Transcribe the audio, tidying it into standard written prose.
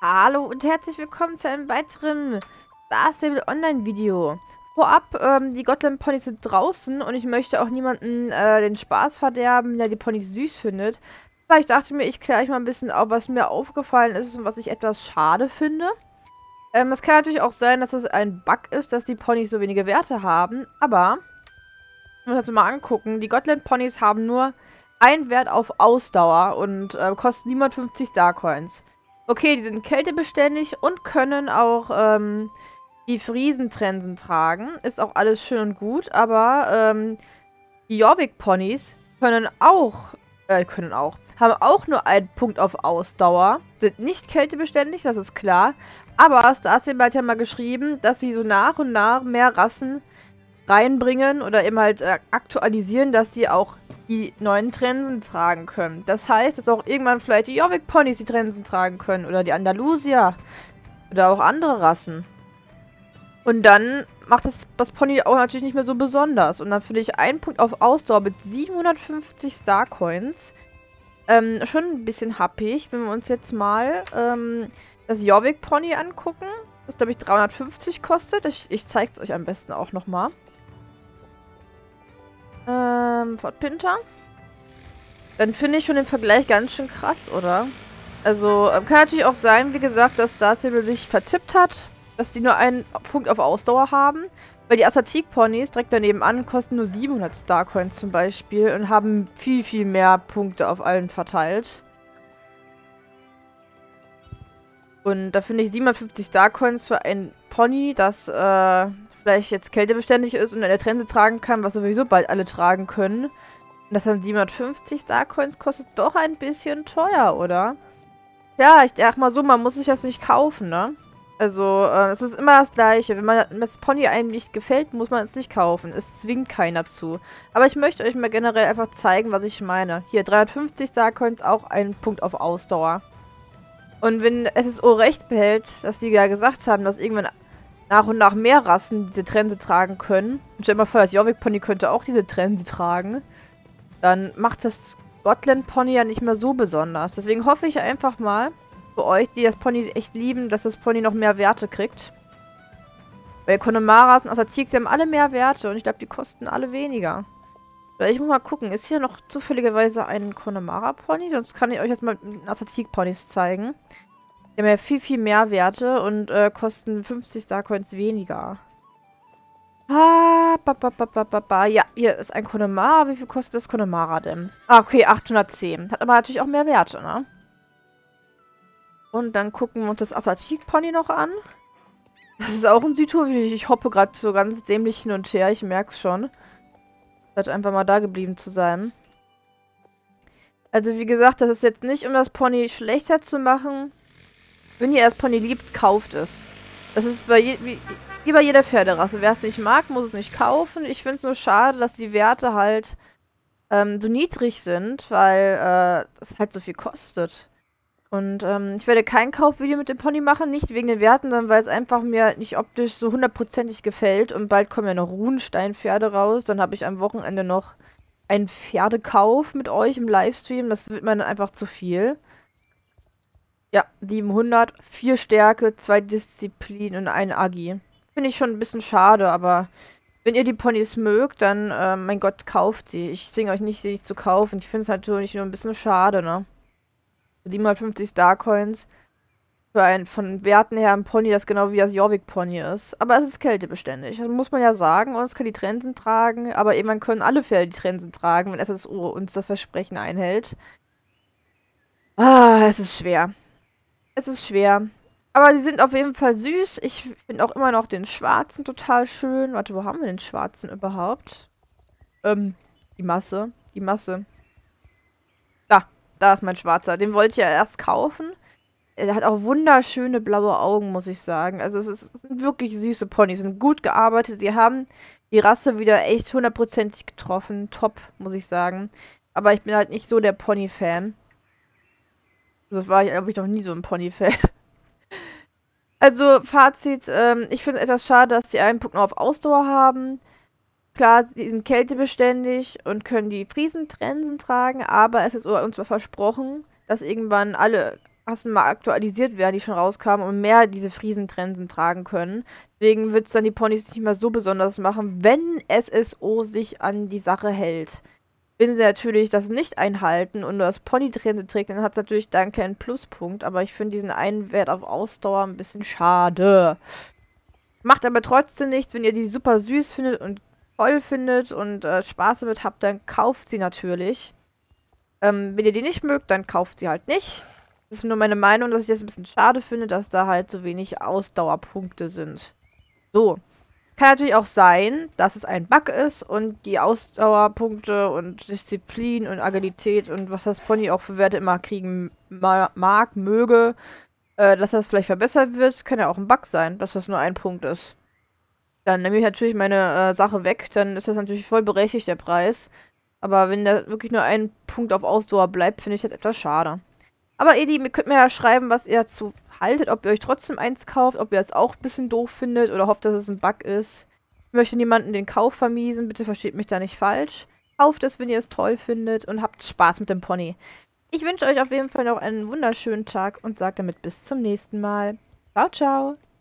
Hallo und herzlich willkommen zu einem weiteren Star Stable Online-Video. Vorab, die Gotland Ponys sind draußen und ich möchte auch niemanden den Spaß verderben, der die Ponys süß findet. Aber ich dachte mir, ich kläre euch mal ein bisschen auf, was mir aufgefallen ist und was ich etwas schade finde. Es kann natürlich auch sein, dass es ein Bug ist, dass die Ponys so wenige Werte haben, aber wir müssen uns mal angucken, die Gotland Ponys haben nur einen Wert auf Ausdauer und kosten 750 Starcoins. Okay, die sind kältebeständig und können auch die Friesentrensen tragen. Ist auch alles schön und gut, aber die Jorvik-Ponys haben auch nur einen Punkt auf Ausdauer. Sind nicht kältebeständig, das ist klar. Aber Star Stable hat ja mal geschrieben, dass sie so nach und nach mehr Rassen reinbringen oder eben halt aktualisieren, dass sie auch die neuen Trensen tragen können. Das heißt, dass auch irgendwann vielleicht die Jorvik-Ponys die Trensen tragen können oder die Andalusier oder auch andere Rassen. Und dann macht das Pony auch natürlich nicht mehr so besonders. Und dann finde ich einen Punkt auf Ausdauer mit 750 Starcoins schon ein bisschen happig. Wenn wir uns jetzt mal das Jorvik-Pony angucken, das glaube ich 350 kostet. Ich zeige es euch am besten auch nochmal. Fort Pinter. Dann finde ich schon den Vergleich ganz schön krass, oder? Also, kann natürlich auch sein, wie gesagt, dass Star Stable sich vertippt hat, dass die nur einen Punkt auf Ausdauer haben. Weil die Asatik-Ponys direkt daneben an kosten nur 700 Starcoins zum Beispiel und haben viel, viel mehr Punkte auf allen verteilt. Und da finde ich 750 Starcoins für ein Pony, das vielleicht jetzt kältebeständig ist und in der Trense tragen kann, was sowieso bald alle tragen können. Und das dann 750 Starcoins kostet doch ein bisschen teuer, oder? Ja, ich dachte mal so, man muss sich das nicht kaufen, ne? Also, es ist immer das Gleiche. Wenn das Pony einem nicht gefällt, muss man es nicht kaufen. Es zwingt keiner zu. Aber ich möchte euch mal generell einfach zeigen, was ich meine. Hier, 350 Starcoins, auch ein Punkt auf Ausdauer. Und wenn SSO recht behält, dass die ja gesagt haben, dass irgendwann nach und nach mehr Rassen diese Trense tragen können, und stell dir mal vor, das Jorvik-Pony könnte auch diese Trense tragen, dann macht das Gotland-Pony ja nicht mehr so besonders. Deswegen hoffe ich einfach mal, für euch, die das Pony echt lieben, dass das Pony noch mehr Werte kriegt. Weil Connemara's und Asatiks, die haben alle mehr Werte und ich glaube, die kosten alle weniger. Ich muss mal gucken, ist hier noch zufälligerweise ein Connemara-Pony? Sonst kann ich euch jetzt mal Asatik-Ponys zeigen. Die haben ja viel, viel mehr Werte und kosten 50 Starcoins weniger. Ja, hier ist ein Connemara. Wie viel kostet das Connemara denn? Ah, okay, 810. Hat aber natürlich auch mehr Werte, ne? Und dann gucken wir uns das Asatik-Pony noch an. Das ist auch ein Südhof. Ich hoppe gerade so ganz dämlich hin und her. Ich merke es schon. Wird einfach mal da geblieben zu sein. Also wie gesagt, das ist jetzt nicht, um das Pony schlechter zu machen. Wenn ihr das Pony liebt, kauft es. Das ist wie bei jeder Pferderasse. Wer es nicht mag, muss es nicht kaufen. Ich finde es nur schade, dass die Werte halt so niedrig sind, weil das halt so viel kostet. Und ich werde kein Kaufvideo mit dem Pony machen, nicht wegen den Werten, sondern weil es einfach mir nicht optisch so hundertprozentig gefällt. Und bald kommen ja noch Runenstein-Pferde raus. Dann habe ich am Wochenende noch einen Pferdekauf mit euch im Livestream. Das wird mir dann einfach zu viel. Ja, 700, 4 Stärke, 2 Disziplin und ein Agi. Finde ich schon ein bisschen schade, aber wenn ihr die Ponys mögt, dann, mein Gott, kauft sie. Ich zwinge euch nicht, sie nicht zu kaufen. Ich finde es natürlich nur ein bisschen schade, ne? 750 Starcoins für ein von Werten her ein Pony, das genau wie das Jorvik-Pony ist. Aber es ist kältebeständig. Das muss man ja sagen. Und es kann die Trensen tragen. Aber irgendwann können alle Pferde die Trensen tragen, wenn SSO uns das Versprechen einhält. Ah, es ist schwer. Es ist schwer. Aber sie sind auf jeden Fall süß. Ich finde auch immer noch den schwarzen total schön. Warte, wo haben wir den schwarzen überhaupt? Die Masse. Die Masse. Da ist mein schwarzer. Den wollte ich ja erst kaufen. Er hat auch wunderschöne blaue Augen, muss ich sagen. Also es sind wirklich süße Ponys. Sind gut gearbeitet. Sie haben die Rasse wieder echt hundertprozentig getroffen. Top, muss ich sagen. Aber ich bin halt nicht so der Pony-Fan. Also war ich, glaube ich, noch nie so ein Pony-Fan. Also, Fazit, ich finde es etwas schade, dass sie einen Punkt noch auf Ausdauer haben. Klar, sie sind kältebeständig und können die Friesentrensen tragen, aber es ist uns versprochen, dass irgendwann alle Rassen mal aktualisiert werden, die schon rauskamen und mehr diese Friesentrensen tragen können. Deswegen wird es dann die Ponys nicht mehr so besonders machen, wenn SSO sich an die Sache hält. Wenn sie natürlich das nicht einhalten und nur das Pony-Trense trägt, dann hat es natürlich da einen kleinen Pluspunkt. Aber ich finde diesen einen Wert auf Ausdauer ein bisschen schade. Macht aber trotzdem nichts, wenn ihr die super süß findet und toll findet und Spaß damit habt, dann kauft sie natürlich. Wenn ihr die nicht mögt, dann kauft sie halt nicht. Das ist nur meine Meinung, dass ich das ein bisschen schade finde, dass da halt so wenig Ausdauerpunkte sind. So. Kann natürlich auch sein, dass es ein Bug ist und die Ausdauerpunkte und Disziplin und Agilität und was das Pony auch für Werte immer kriegen möge, dass das vielleicht verbessert wird. Kann ja auch ein Bug sein, dass das nur ein Punkt ist. Dann nehme ich natürlich meine Sache weg, dann ist das natürlich voll berechtigt, der Preis. Aber wenn da wirklich nur ein Punkt auf Ausdauer bleibt, finde ich das etwas schade. Aber ihr könnt mir ja schreiben, was ihr dazu haltet, ob ihr euch trotzdem eins kauft, ob ihr es auch ein bisschen doof findet oder hofft, dass es ein Bug ist. Ich möchte niemanden den Kauf vermiesen, bitte versteht mich da nicht falsch. Kauft es, wenn ihr es toll findet und habt Spaß mit dem Pony. Ich wünsche euch auf jeden Fall noch einen wunderschönen Tag und sage damit bis zum nächsten Mal. Ciao, ciao!